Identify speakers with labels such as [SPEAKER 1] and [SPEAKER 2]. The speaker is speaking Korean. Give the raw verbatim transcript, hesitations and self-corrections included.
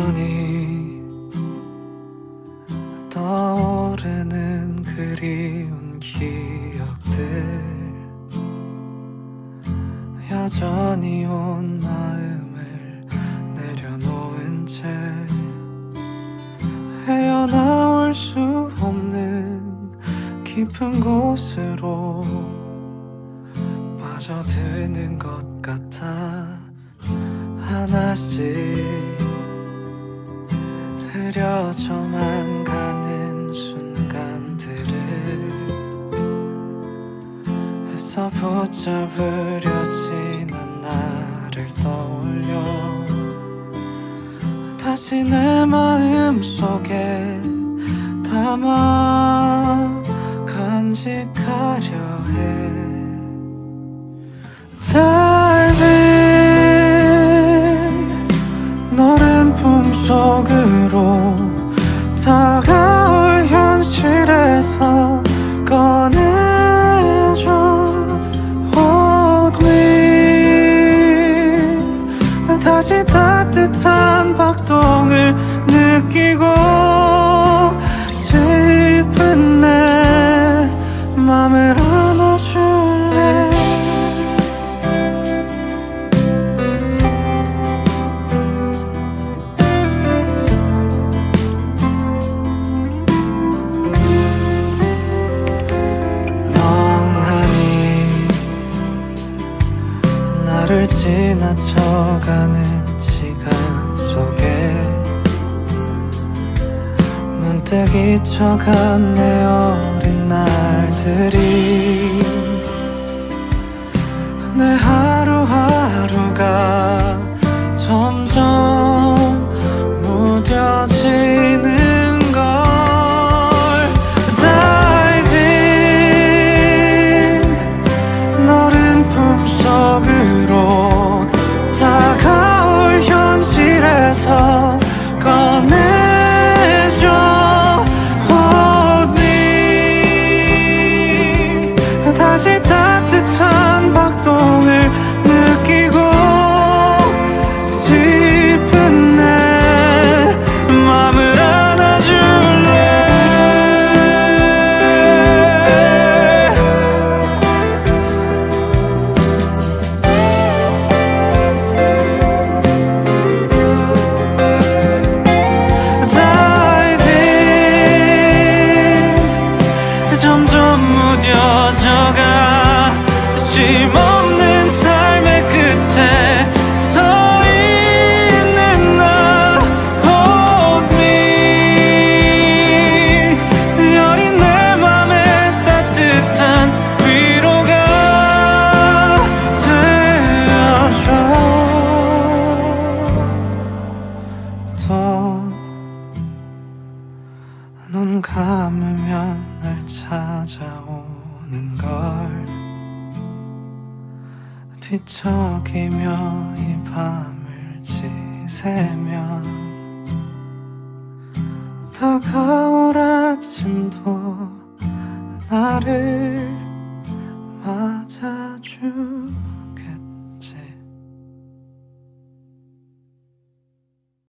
[SPEAKER 1] 여전히 떠오르는 그리운 기억들, 여전히 온 마음을 내려놓은 채 헤어나올 수 없는 깊은 곳으로 빠져드는 것 같아. 하나씩 흐려져만 가는 순간들을 애써 붙잡으려 지난 나를 떠올려 다시 내 마음속에 담아 간직하려 해. Darling, 너른 품속으로 다가올 현실에서 꺼내줘. Hold me, 다시 따뜻한 박동을 느끼고 싶은 내 맘을 안아줄래. 나를 지나쳐가는 시간 속에 문득 잊혀간 내 어린 날들이 내 하루하루가 점점 무뎌지는 걸. Diving, 너른 품속으로 다가올 현실에서 꺼내줘. Hold me, 다시 따뜻한 박동을 느끼고 싶은 내 맘을 안아줄래. 점점 무뎌져가 쉼없는 삶의 끝에 서 있는 나. Hold me, 여린 내 맘에 따뜻한 위로가 되어줘. 또 눈 감으면 날 찾아오는 걸 뒤척이며 이 밤을 지새면 다가올 아침도 나를